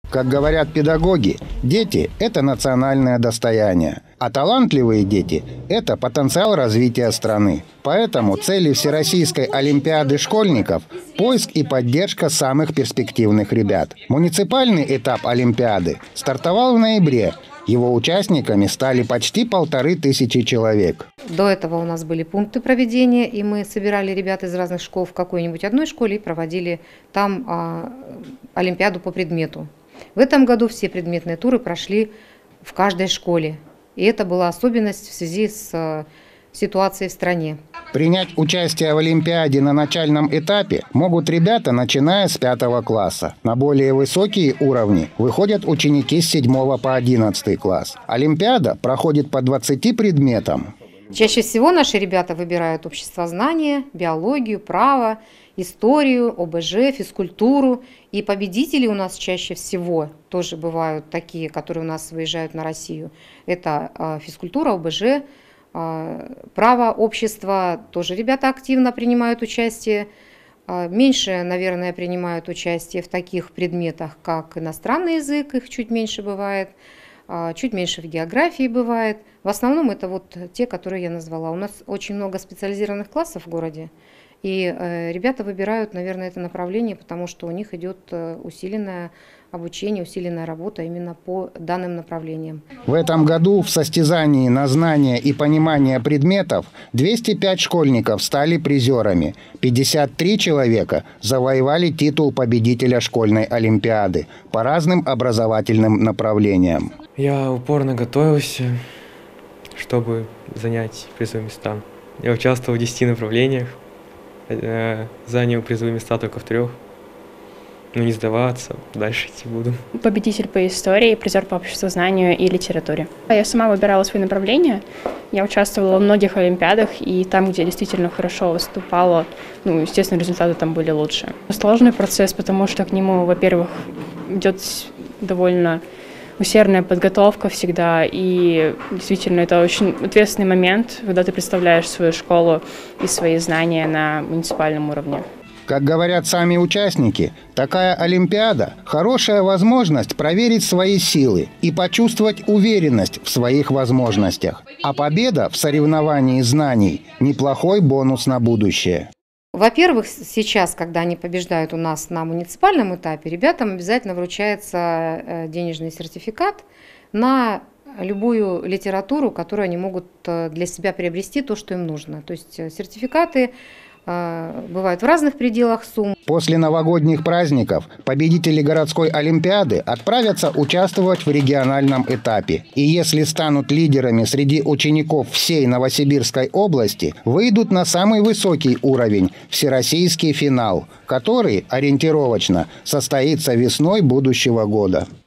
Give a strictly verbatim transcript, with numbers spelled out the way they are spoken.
Как говорят педагоги, дети – это национальное достояние, а талантливые дети – это потенциал развития страны. Поэтому цели Всероссийской олимпиады школьников – поиск и поддержка самых перспективных ребят. Муниципальный этап олимпиады стартовал в ноябре. Его участниками стали почти полторы тысячи человек. До этого у нас были пункты проведения, и мы собирали ребят из разных школ в какой-нибудь одной школе и проводили там а, олимпиаду по предмету. В этом году все предметные туры прошли в каждой школе. И это была особенность в связи с а, ситуацией в стране. Принять участие в олимпиаде на начальном этапе могут ребята, начиная с пятого класса. На более высокие уровни выходят ученики с седьмого по одиннадцатый класс. Олимпиада проходит по двадцати предметам. Чаще всего наши ребята выбирают обществознание, биологию, право, историю, о бэ жэ, физкультуру. И победители у нас чаще всего тоже бывают такие, которые у нас выезжают на Россию. Это физкультура, о бэ жэ, право, общество. Тоже ребята активно принимают участие. Меньше, наверное, принимают участие в таких предметах, как иностранный язык, их чуть меньше бывает. Чуть меньше в географии бывает. В основном это вот те, которые я назвала. У нас очень много специализированных классов в городе. И э, ребята выбирают, наверное, это направление, потому что у них идет усиленное обучение, усиленная работа именно по данным направлениям. В этом году в состязании на знание и понимание предметов двести пять школьников стали призерами. пятьдесят три человека завоевали титул победителя школьной олимпиады по разным образовательным направлениям. Я упорно готовился, чтобы занять призовые места. Я участвовал в десяти направлениях, занял призовые места только в трех. Но не сдаваться, дальше идти буду. Победитель по истории, призер по обществознанию и литературе. Я сама выбирала свои направления. Я участвовала во многих олимпиадах, и там, где действительно хорошо выступала, ну, естественно, результаты там были лучше. Сложный процесс, потому что к нему, во-первых, идет довольно усердная подготовка всегда, и действительно это очень ответственный момент, когда ты представляешь свою школу и свои знания на муниципальном уровне. Как говорят сами участники, такая олимпиада – хорошая возможность проверить свои силы и почувствовать уверенность в своих возможностях. А победа в соревновании знаний – неплохой бонус на будущее. Во-первых, сейчас, когда они побеждают у нас на муниципальном этапе, ребятам обязательно вручается денежный сертификат на любую литературу, которую они могут для себя приобрести, то, что им нужно. То есть сертификаты бывают в разных пределах сумм. После новогодних праздников победители городской олимпиады отправятся участвовать в региональном этапе. И если станут лидерами среди учеников всей Новосибирской области, выйдут на самый высокий уровень – всероссийский финал, который ориентировочно состоится весной будущего года.